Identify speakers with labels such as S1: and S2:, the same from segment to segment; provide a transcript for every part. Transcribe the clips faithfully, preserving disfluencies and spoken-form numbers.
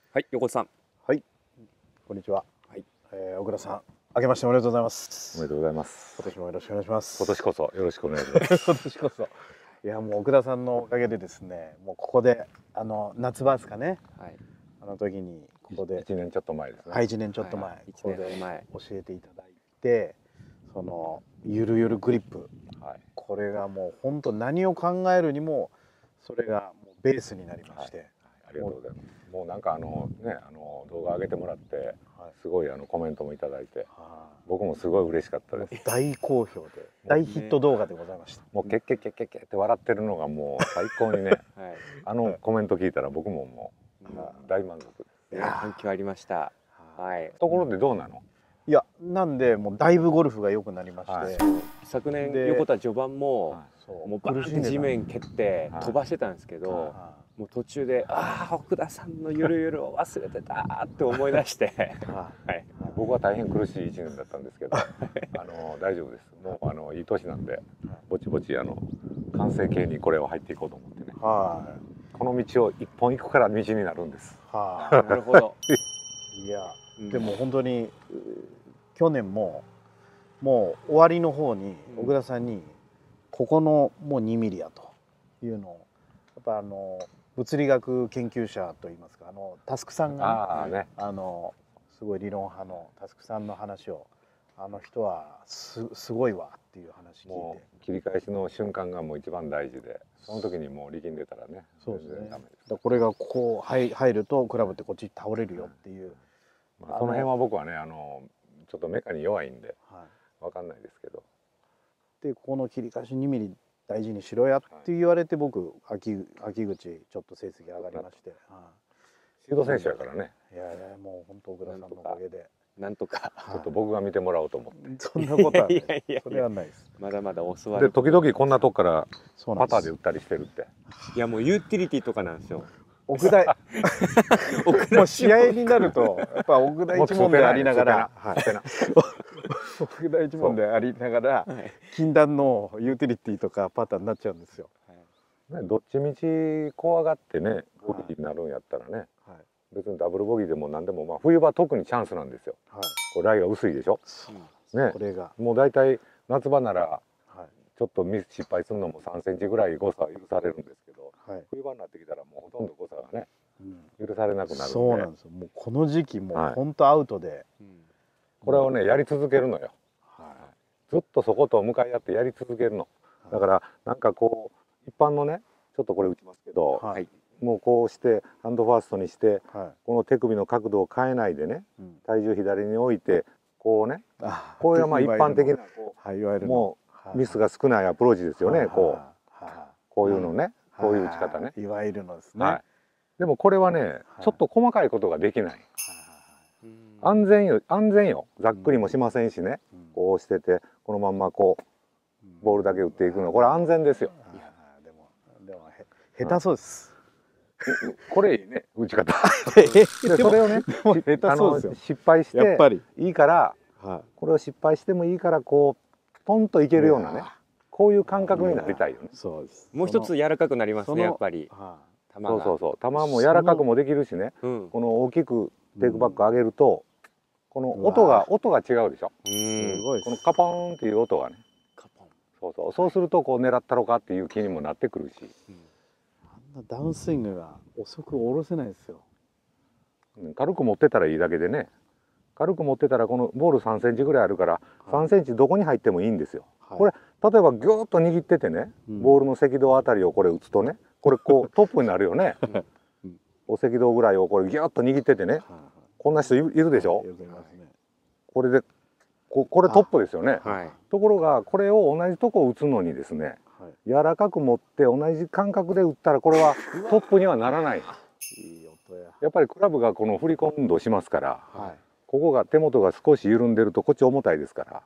S1: はい、横田さん。
S2: はい、こんにちは。
S1: はい、
S2: えー、小倉さん、明けましておめでとうございます。
S3: おめでとうございます。
S2: 今年もよろしくお願いします。
S3: 今年こそよろしくお願いします。
S2: 今年こそ。いや、もう小倉さんのおかげでですね、もうここで、あの夏場ですかね。はい。あの時に、ここで。
S3: 一年ちょっと前ですね。
S2: はい、一年ちょっと前。
S1: はい、
S2: ここで教えていただいて。そのゆるゆるグリップ。はい。これがもう本当何を考えるにも。それがもうベースになりまして。はい、
S3: ありがとうございます。もうなんかあのね、あの動画上げてもらって、すごいあのコメントもいただいて、僕もすごい嬉しかったです。
S2: 大好評で、大ヒット動画でございました。
S3: もうケッケッケッケッケッって笑ってるのがもう最高にね、あのコメント聞いたら僕ももう大満足です。
S1: いや、反響ありました。
S3: はい。ところでどうなの？
S2: いや、なんでもうだいぶゴルフが良くなりまして、
S1: 昨年横田序盤ももうバーンって地面蹴って飛ばしてたんですけど。もう途中で「ああ奥田さんのゆるゆるを忘れてた」って思い出してはい、
S3: 僕は大変苦しいいちねんだったんですけどあの大丈夫です。もうあのいい年なんでぼちぼちあの完成形にこれを入っていこうと思ってね、はい、この道を一本行くから道になるんです。
S1: はあ、なるほど。
S2: いや、うん、でも本当に去年ももう終わりの方に小倉さんに「ここのもうにミリや」というのをやっぱあの物理学研究者といいますか、あのタスクさんが ね, あ、ねあのすごい理論派のタスクさんの話をあの人は す, すごいわっていう話聞いて、
S3: 切り返しの瞬間がもう一番大事で、その時にもう力んでたらね、
S2: そうですね。だこれがこう入入るとクラブってこっち倒れるよっていう、
S3: まあ、その辺は僕はねあのちょっとメカに弱いんで、はい、分かんないですけど。
S2: でここの切り返しにミリ大事にしろやって言われて、僕秋秋口ちょっと成績上がりまして、
S3: シード選手やからね。
S2: いやいや、もう本当小倉さんのおかげで
S1: なんとか
S3: ちょっと僕が見てもらおうと思って。
S2: そんなことはない。それはないです。
S1: まだまだ教わる。
S3: で時々こんなとこからパターで打ったりしてるって。
S1: いやもうユーティリティとかなんですよ。
S2: 奥大もう試合になるとやっぱ奥大一門でありながら、奥大一門でありながら禁断のユーティリティとかパターンになっちゃうんですよ。
S3: どっちみち怖がってねボギーになるんやったらね、別にダブルボギーでも何でも、まあ冬場特にチャンスなんですよ。これライが薄いでしょ。ね、これがもう大体夏場ならちょっとミス失敗するのもさんセンチぐらい誤差許されるんですけど、冬場になってきたらもうほとんど誤差がね許されなくなるんで。
S2: そうなんですよ。もうこの時期もう本当アウトで、
S3: これをねやり続けるのよ。ずっとそこと向かい合ってやり続けるの。だからなんかこう一般のねちょっとこれ打ちますけど、もうこうしてハンドファーストにして、この手首の角度を変えないでね、体重左に置いてこうね、これはまあ一般的なこうもうミスが少ないアプローチですよね。こうこういうのね、こういう打ち方ね、
S2: いわゆるのですね。
S3: でもこれはねちょっと細かいことができない。安全よ、安全よ。ざっくりもしませんしね、こうしててこのまんまこうボールだけ打っていくの、これ安全ですよ。
S2: でもでも下手そうです。
S3: これいいね打ち方。それをね失敗していいから、これを失敗してもいいからこうポンといけるようなね、こういう感覚になりたいよね。
S1: そうです。もう一つ柔らかくなりますね、やっぱり。
S3: そうそうそう、球も柔らかくもできるしね、この大きくテイクバック上げるとこの音が音が違うでしょ。このカポーンっていう音がね、そうそう、そうするとこう狙ったろかっていう気にもなってくるし、
S2: あんなダウンスイングが遅く下ろせないですよ。
S3: 軽く持ってたらいいだけでね、軽く持ってたらこのボールさんセンチぐらいあるからさんセンチどこに入ってもいいんですよ。これ例えばギューッと握っててね、ボールの赤道あたりをこれ打つとね、これこうトップになるよね。お赤道ぐらいをこれギューッと握っててね、こんな人いるでしょ。これでここれトップですよね。ところがこれを同じとこ打つのにですね、柔らかく持って同じ感覚で打ったらこれはトップにはならない。やっぱりクラブがこの振り込む運動しますから、ここが手元が少し緩んでるとこっち重たいですから、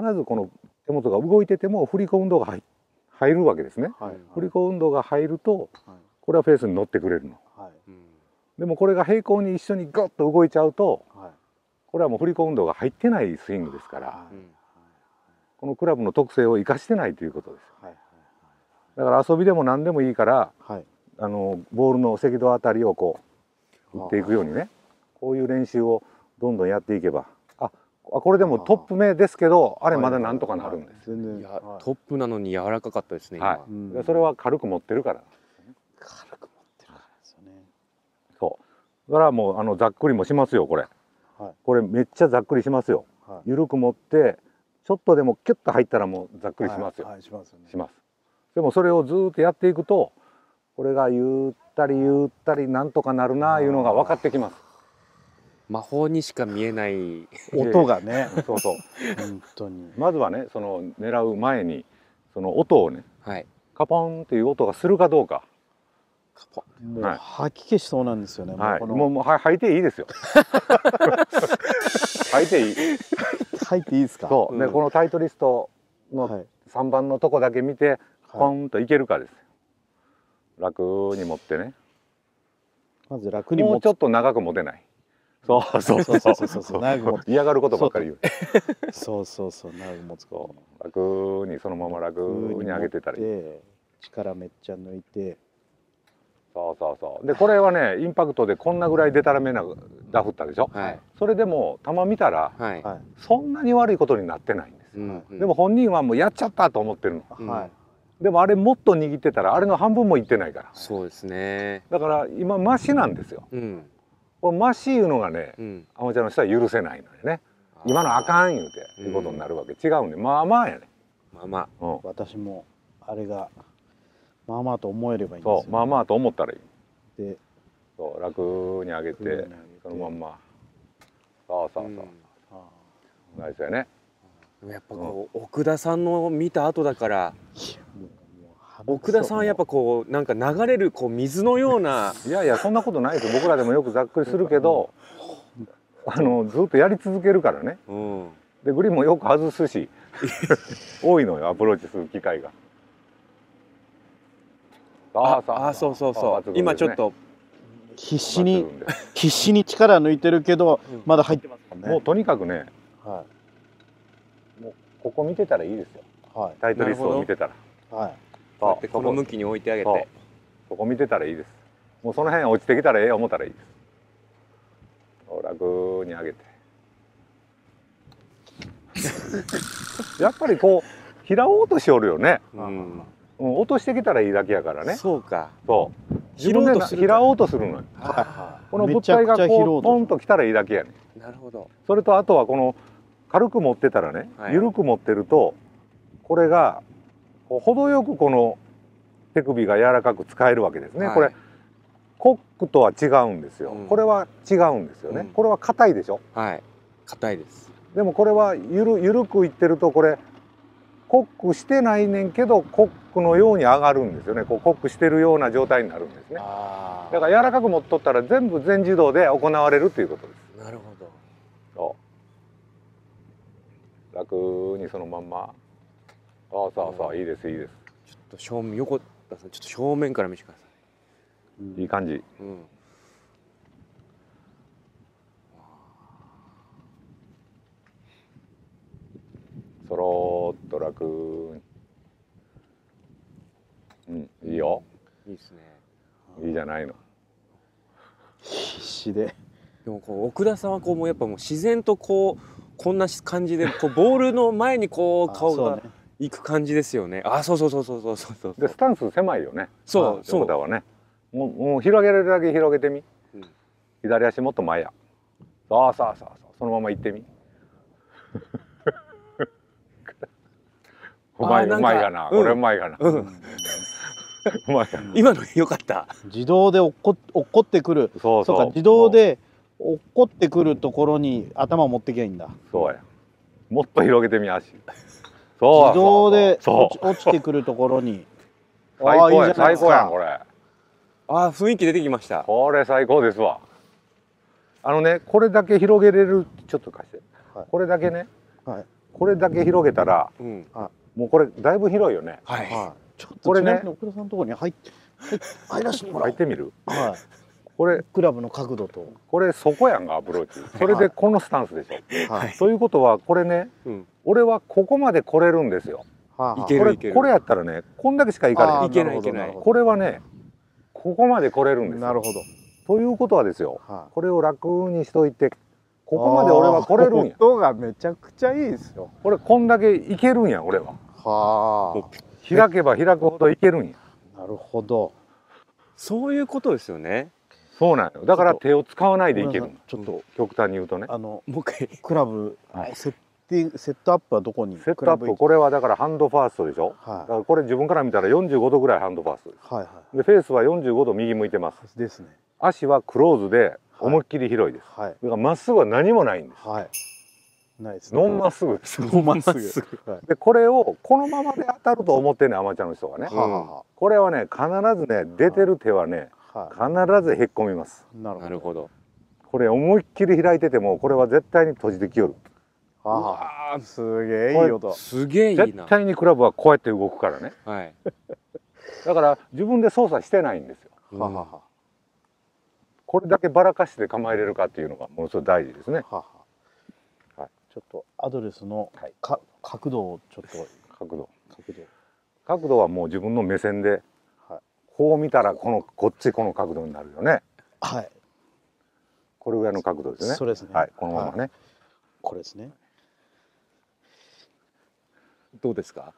S3: 必ずこの手元が動いてても振り込む運動が入入るわけですね。振り込む運動が入るとこれはフェースに乗ってくれるの。でもこれが平行に一緒にグッと動いちゃうと、これはもう振り込む運動が入ってないスイングですから、このクラブの特性を生かしてないということです。だから遊びでも何でもいいから、あのボールの赤道あたりをこう打っていくようにね、こういう練習をどんどんやっていけば、あこれでもトップ目ですけど、あれまだなんとかなるんです。
S1: いやトップなのに柔らかかったですね。
S3: はい、それは軽く持ってるから。
S2: 軽く持ってるからですよね。
S3: そうだからもうあのざっくりもしますよこれ。はい、これめっちゃざっくりしますよ。はい、緩く持ってちょっとでもキュッと入ったらもうざっくりしますよ。はいはい、しますよね。します。でもそれをずっとやっていくと、これがゆったりゆったりなんとかなるなあいうのが分かってきます。
S1: 魔法にしか見えない
S2: 音がね。
S3: そうそう。
S2: 本当に。
S3: まずはね、その狙う前にその音をね、はい、カポンっていう音がするかどうか。
S2: カポン。もう吐き気しそうなんですよね。
S3: はい。もうもう吐いていいですよ。吐いていい。
S2: 吐いていいですか。
S3: そう。でこのタイトリストのさんばんのとこだけ見てポンといけるかです。楽に持ってね。
S2: まず楽に
S3: もうちょっと長く持てない。そうそうそうそうそうそう。嫌がることばっかり言う。
S2: そうそうそう、長く持つか。
S3: 楽にそのまま楽に上げてたり。
S2: 力めっちゃ抜いて。
S3: そうそうそう。でこれはね、インパクトでこんなぐらいデタラメなダフったでしょ。はい。それでも球見たら、はい、そんなに悪いことになってないんですよ。うんうん、でも本人はもうやっちゃったと思ってるの。はい。でもあれもっと握ってたらあれの半分もいってないから。
S1: そうですね。
S3: だから今マシなんですよ。うん。これマシいうのがね、うん、アマチュアの人は許せないのよね。今のあかん言うていうことになるわけ。違うんで、まあまあやね。
S1: まあまあ。
S2: うん、私もあれがまあまあと思えればいいんですよ、ね。
S3: そう、まあまあと思ったらいい。
S2: で、
S3: そう楽に上げてそのまんま。そうそうそう。うん、ナイスやね。
S1: やっぱこう、うん、奥田さんの見た後だから。奥田さんはやっぱこうなんか流れるこう水のような。
S3: いやいやそんなことないですよ。僕らでもよくざっくりするけど、あのずっとやり続けるからね。うん、でグリーンもよく外すし多いのよアプローチする機会が。
S1: ああそうそうそう。今ちょっと
S2: 必死に必死に力抜いてるけどまだ入ってますもんね。
S3: もうとにかくね、はい、もうここ見てたらいいですよ。はい、タイトリストを見てたら。はい。
S1: こうやってこの向きに置いてあげて、
S3: ここ見てたらいいです。もうその辺落ちてきたらええ思ったらいいです。楽に上げてやっぱりこう拾おうとしおるよね。うん、落としてきたらいいだけやからね。
S1: そうか。
S3: そう。自分で拾おうとするのよ。この物体がこうポンときたらいいだけやね。
S1: なるほど。
S3: それとあとはこの軽く持ってたらね、緩く持ってるとこれが程よくこの手首が柔らかく使えるわけですね。はい、これコックとは違うんですよ。うん、これは違うんですよね。うん、これは硬いでしょ。
S1: はい、硬いです。
S3: でもこれはゆるゆるくいってるとこれコックしてないねんけどコックのように上がるんですよね。こうコックしてるような状態になるんですね。だから柔らかく持っとったら全部全自動で行われるということです。
S1: なるほど。
S3: そう楽にそのまんま。そうそうそう、いいですいいです。
S1: ちょっと正面横田さんちょっと正面から見せてくださ
S3: い。うん、いい感じ。うん。そろっと楽に。うん、いいよ。
S1: いいですね。
S3: いいじゃないの。
S2: 必死で。
S1: でもこう奥田さんはこうもうやっぱもう自然とこうこんな感じでこうボールの前にこう顔が行く感じですよね。あ、そうそうそうそうそうそうそう。
S3: でスタンス狭いよね。
S1: そうそう。
S3: だわね。もうもう広げれるだけ広げてみ。うん、左足もっと前や。そうそうそうそう。そのまま行ってみ。うまいうまいかな。俺うまいかな。うまいかな。
S1: 今の良かった。
S2: 自動で落っこ落っこってくる。そうそう。そうか自動で落っこってくるところに頭を持ってきゃいいんだ。
S3: そうや。もっと広げてみ足。
S2: そう自動で落ちてくるところに。
S3: 最高や最高やんこれ。
S1: ああ雰囲気出てきました。
S3: これ最高ですわ。あのねこれだけ広げれるちょっと貸して。はい、これだけね。はい。これだけ広げたら、うん、もうこれだいぶ広いよね。
S2: はい。はい、ちょっとこれね奥田さんのところに入って入らせてもらう。
S3: 入ってみる。
S2: はい。これクラブの角度と
S3: これそこやんがアプローチ。それでこのスタンスでしょ。はい。ということはこれね、うん、俺はここまで来れるんですよ。
S1: いけるいける。
S3: これやったらねこんだけしかいかれない。
S1: いけないいけない。
S3: これはねここまで来れるんですよ。
S2: なるほど。
S3: ということはですよ、
S2: は
S3: これを楽にしといてここまで俺は来れるんや。
S2: 音がめちゃくちゃいいですよ。
S3: これこんだけいけるんや俺は。
S2: は
S3: 開けば開くほどいけるんや。
S2: あ。なるほど。
S1: そういうことですよね。
S3: そうなんよ。だから手を使わないでいける。
S2: ちょっと
S3: 極端に言うとね。
S2: あの
S1: もう一回。
S2: クラブ、
S3: はい
S2: セッティングセットアップはどこに？
S3: セットアップこれはだからハンドファーストでしょ。
S2: はい
S3: だからこれ自分から見たらよんじゅうごどぐらいハンドファーストです。
S2: はいは
S3: でフェースはよんじゅうごど右向いてます。
S2: い。ですね。
S3: 足はクローズで思いっきり広いです。
S2: はい
S3: だからまっすぐは何もないんです。
S2: はい。ないですね。
S3: ノンまっすぐです。
S2: ノンまっすぐ。はい。
S3: でこれをこのままで当たると思ってんねアマチュアの人がね。
S2: はあは
S3: これはね必ずね出てる手はね
S2: あは
S3: 必ずへっこみます。
S2: い。なるほど。
S1: なるほど。
S3: これ思いっきり開いててもこれは絶対に閉じてきよる。
S2: ああ、すげえいい音。
S1: すげえいい
S3: 絶
S1: な。
S3: 対にクラブはこうやって動くからね。
S1: はい。
S3: だから自分で操作してないんですよ。
S1: うん
S2: はあはあは
S3: これだけばらかして構えれるかっていうのがものすごい大事ですね。
S2: あはあ。
S3: はい。
S2: ちょっとアドレスの
S3: はい
S2: か角度をちょっと
S3: 角度。
S2: 角度。
S3: 角度はもう自分の目線で
S2: はい。
S3: こう見たらこのこっちこの角度になるよね。
S2: はい。
S3: これぐらいの角度ですね。
S2: そうですね。
S3: はい。このままね。
S2: はいこれですね。
S1: どうですか。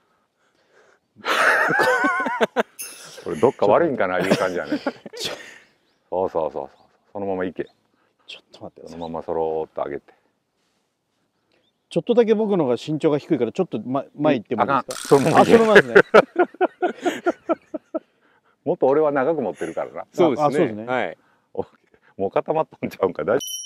S3: これどっか悪いんかないう感じやね。そうそうそうそう。そのまま行け。
S2: ちょっと待ってください。
S3: そのままそろーっと上げて。
S2: ちょっとだけ僕のが身長が低いからちょっと前前行ってもいいですか。
S3: そのまま
S2: あ、そのままですね。
S3: もっと俺は長く持ってるからな。
S1: そうですね。
S2: あそうですね
S1: はい。
S3: もう固まったんちゃうんか大丈夫。